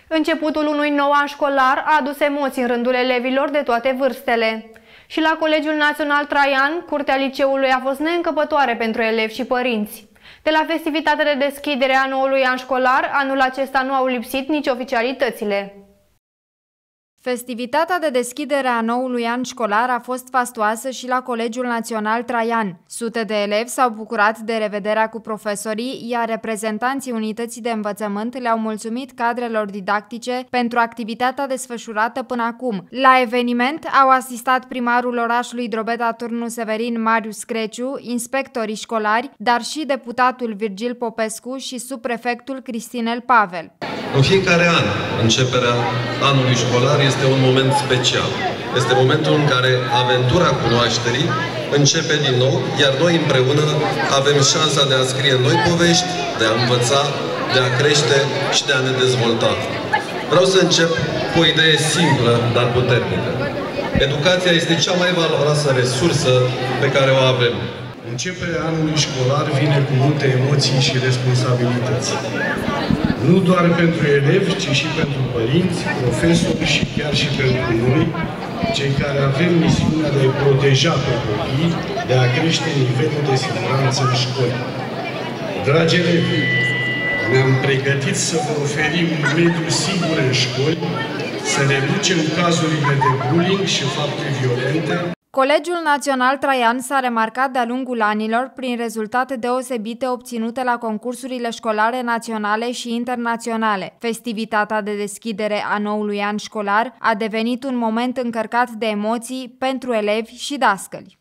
Începutul unui nou an școlar a adus emoții în rândul elevilor de toate vârstele. Și la Colegiul Național Traian, curtea liceului a fost neîncăpătoare pentru elevi și părinți. De la festivitatea de deschidere a noului an școlar, anul acesta nu au lipsit nici oficialitățile. Festivitatea de deschidere a noului an școlar a fost fastoasă și la Colegiul Național Traian. Sute de elevi s-au bucurat de revederea cu profesorii, iar reprezentanții unității de învățământ le-au mulțumit cadrelor didactice pentru activitatea desfășurată până acum. La eveniment au asistat primarul orașului Drobeta Turnu Severin Marius Creciu, inspectorii școlari, dar și deputatul Virgil Popescu și subprefectul Cristinel Pavel. În fiecare an, începerea anului școlar este un moment special. Este momentul în care aventura cunoașterii începe din nou, iar noi împreună avem șansa de a scrie noi povești, de a învăța, de a crește și de a ne dezvolta. Vreau să încep cu o idee simplă, dar puternică. Educația este cea mai valoroasă resursă pe care o avem. Începerea anului școlar vine cu multe emoții și responsabilități. Nu doar pentru elevi, ci și pentru părinți, profesori și chiar și pentru noi, cei care avem misiunea de a-i proteja pe copii, de a crește nivelul de siguranță în școli. Dragi elevi, ne-am pregătit să vă oferim un mediu sigur în școli, să reducem cazurile de bullying și fapte violente. Colegiul Național Traian s-a remarcat de-a lungul anilor prin rezultate deosebite obținute la concursurile școlare naționale și internaționale. Festivitatea de deschidere a noului an școlar a devenit un moment încărcat de emoții pentru elevi și dascăli.